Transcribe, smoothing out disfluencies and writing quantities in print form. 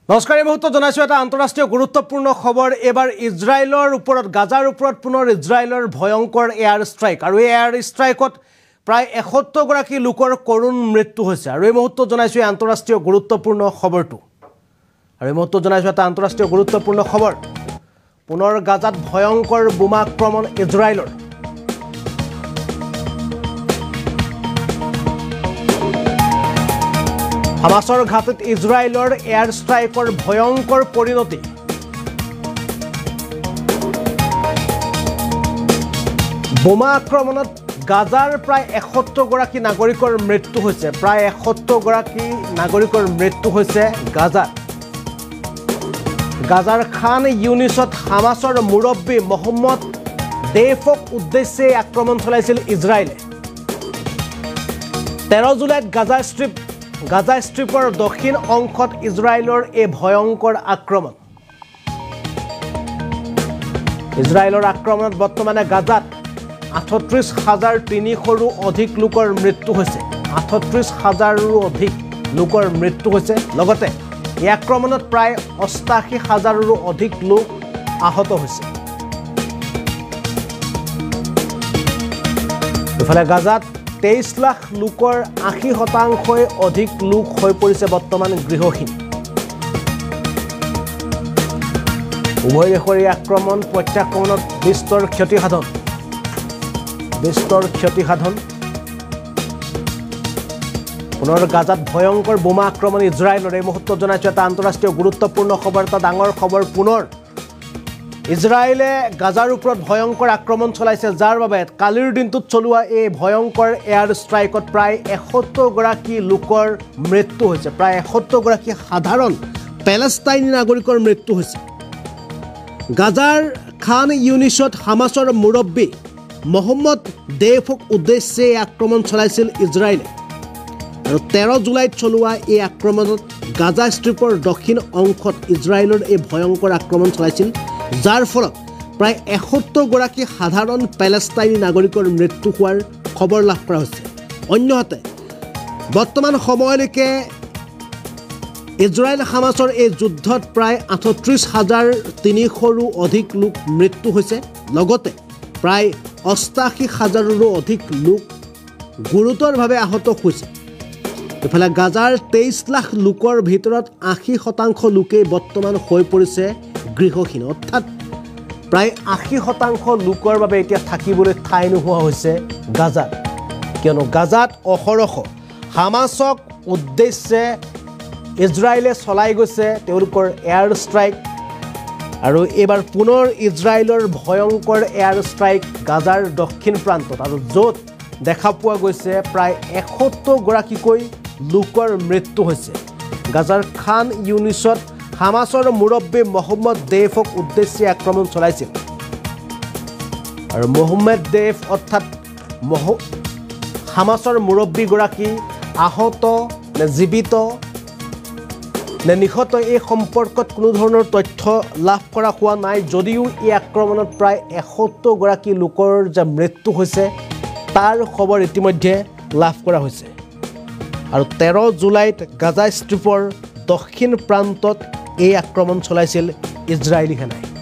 নমস্কাৰ এই মুহূৰ্তত জনাইছো এটা আন্তঃৰাষ্ট্ৰীয় গুৰুত্বপূৰ্ণ খবৰ এবাৰ ইজৰাইলৰ ওপৰত গাজাৰ ওপৰত পুনৰ ইজৰাইলৰ ভয়ংকৰ এয়াৰ ষ্ট্ৰাইক আৰু এই এয়াৰ ষ্ট্ৰাইকত প্ৰায় ৭১ গৰাকী লোকৰ করুণ মৃত্যু হৈছে আৰু এই মুহূৰ্তত জনাইছো আন্তঃৰাষ্ট্ৰীয় গুৰুত্বপূৰ্ণ খবৰটো আৰু এই মুহূৰ্তত জনাইছো এটা আন্তঃৰাষ্ট্ৰীয় গুৰুত্বপূৰ্ণ খবৰ পুনৰ গাজাত ভয়ংকৰ বোমা আক্ৰমণ ইজৰাইলৰ হামাসৰ ঘাটিত ইজৰাইলৰ এয়াৰ ষ্ট্ৰাইকৰ ভয়ংকৰ পৰিণতি বোমা আক্ৰমণত গাজাৰ প্ৰায় ৭১ গৰাকী নাগৰিকৰ মৃত্যু হৈছে প্ৰায় ৭১ গৰাকী নাগৰিকৰ মৃত্যু হৈছে গাজাৰ খান ইউনিছত হামাসৰ মুৰব্বী মোহাম্মদ দেফক উদ্দেশ্যে আক্ৰমণ চলাইছিল ইজৰাইলে 13 জুলাইত গাজা ষ্ট্ৰিপৰ দক্ষিণ অংশত ইজৰাইলৰ এই ভয়ংকৰ আক্ৰমণ ইজৰাইলৰ আক্ৰমণত বৰ্তমানে গাজাত ৩৮,৩০০ৰো অধিক লোকৰ মৃত্যু হৈছে ৩৮,০০০ৰো অধিক লোকৰ মৃত্যু হৈছে লগতে এই আক্ৰমণত প্ৰায় ৮৮,০০০ৰো অধিক লোক আহত হৈছে ইফালে গাজাত ২৩ লাখ লোকৰ ৮০% অধিক লোক হৈ পৰিছে বৰ্তমান গৃহহীন উভয় দেশৰ এই আক্ৰমণ প্ৰত্যাক্ৰমণত বিস্তৰ ক্ষতিসাধন পুনৰ গাজাত ভয়ংকৰ বোমা আক্ৰমণ ইজৰাইলৰ এই মুহূৰ্তত জনাইছো এটা আন্তঃৰাষ্ট্ৰীয় গুৰুত্বপূৰ্ণ খবৰ এটা ডাঙৰ খবৰ পুনৰ ইজৰাইলে গাজাৰ ওপৰত ভয়ংকৰ আক্ৰমণ চলাইছে যাৰ বাবে কালিৰ দিনটোত চলোৱা এই ভয়ংকৰ এয়াৰ ষ্ট্ৰাইকত প্ৰায় ৭১ গৰাকী লোকৰ মৃত্যু হৈছে প্ৰায় ৭১ গৰাকী সাধাৰণ পেলেষ্টাইনী নাগৰিকৰ মৃত্যু হৈছে গাজাৰ খান ইউনিছত হামাসৰ মুৰব্বী মোহাম্মদ দেফক উদ্দেশ্যে আক্ৰমণ চলাইছিল ইজৰাইলে আৰু 13 জুলাইত চলোৱা এই আক্ৰমণত গাজা ষ্ট্ৰিপৰ দক্ষিণ অংশত ইজৰাইলৰ এই ভয়ংকৰ আক্ৰমণ চলাইছিল যাৰ ফলত প্ৰায় ৭১ গৰাকী সাধাৰণ পেলেষ্টাইনী নাগৰিকৰ মৃত্যু হোৱাৰ খবৰ লাভ কৰা হৈছে অন্যহাতে বৰ্তমান সময়লৈকে ইজৰাইল হামাসৰ এই যুদ্ধত প্ৰায় ৩৮,৩০০ৰো অধিক লোক মৃত্যু হৈছে লগতে প্ৰায় ৮৮,০০০ৰো অধিক লোক গুৰুতৰভাৱে আহত হৈছে ইফালে গাজাৰ ২৩ লাখ লোকৰ ভিতৰত ৮০% লোকেই বৰ্তমান হৈ পৰিছে গৃহহীন অৰ্থাৎ প্ৰায় ৮০% লোকৰ বাবে এতিয়া থাকিবলৈ ঠাই নোহোৱা হৈছে গাজাত কিয়নো গাজাত অহৰহ হামাসক উদ্দেশ্যে ইজৰাইলে চলাই গৈছে তেওঁলোকৰ এয়াৰ ষ্ট্ৰাইক আৰু এবাৰ পুনৰ ইজৰাইলৰ ভয়ংকৰ এয়াৰ ষ্ট্ৰাইক গাজাৰ দক্ষিণ প্ৰান্তত আৰু য'ত দেখা পোৱা গৈছে প্ৰায় ৭১ গৰাকীকৈ লোকৰ মৃত্যু হৈছে গাজাৰ খান ইউনিছত হামাসৰ মুৰব্বী মোহাম্মদ দেফক উদ্দেশ্যে আক্ৰমণ চলাইছিল আৰু মোহাম্মদ দেফ অৰ্থাৎ হামাসৰ মুৰব্বীগৰাকী আহত নে জীৱিত নে নিহত এই সম্পৰ্কত কোনো ধৰণৰ তথ্য লাভ কৰা হোৱা নাই যদিও এই আক্ৰমণত প্ৰায় ৭১ গৰাকী লোকৰ যে মৃত্যু হৈছে তাৰ খবৰ ইতিমধ্যে লাভ কৰা হৈছে আৰু 13 জুলাইত গাজা ষ্ট্ৰিপৰ দক্ষিণ প্ৰান্তত এই আক্ৰমণ চলাইছিল ইজৰাইলী সেনাই